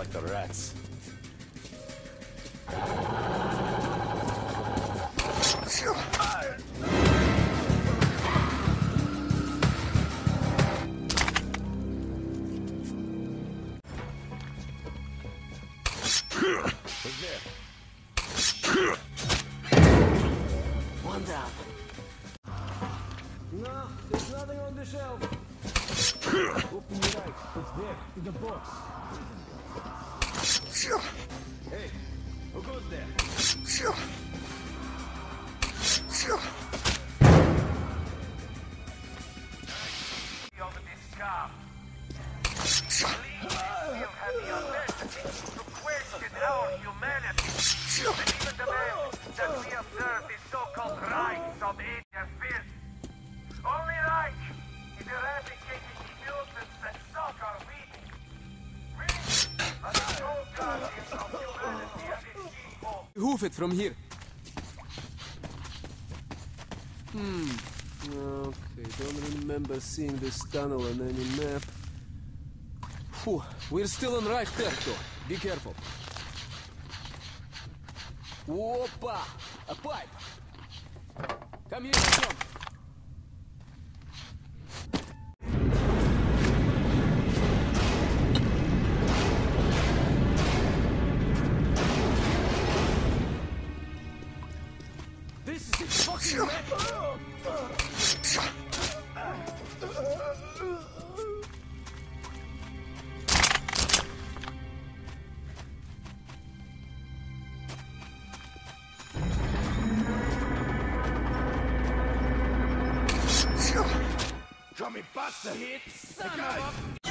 like the rats. Who's there? One down. No, there's nothing on the shelf. Open your eyes. It's there, in the box. Hey, who goes there? Of this scum. Please still have the audacity to question our humanity. And even demand that we observe the so-called rights of interference. Only right is eradicating the mutants that suck our weak. We are the sole guardians of humanity and its people. Hoof it from here. Okay, don't remember seeing this tunnel on any map. Phew, we're still on right territory. Be careful. Whoppa! A pipe! Come here, John. This is a fucking mess! Come and bust the hit! Son of a